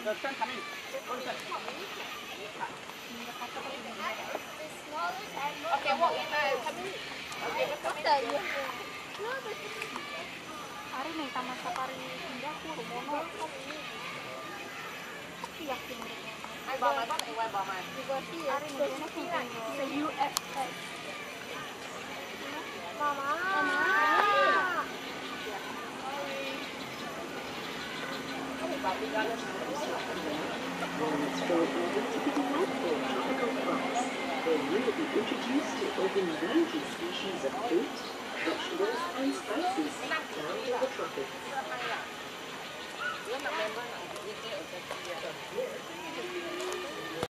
Okay, walk in there. Come in. Okay, come in. Hari nih taman safari Singapura mono. Yakin Ai bò mày bắt lại quay bò mày. hari nih kayaknya camping se USS. Mama. Moments for order to be delightful tropical crops, where you will be introduced to over 90 species of fruit, vegetables and spices down to the tropics. Đứa nào member nào đi chơi ở cái kia.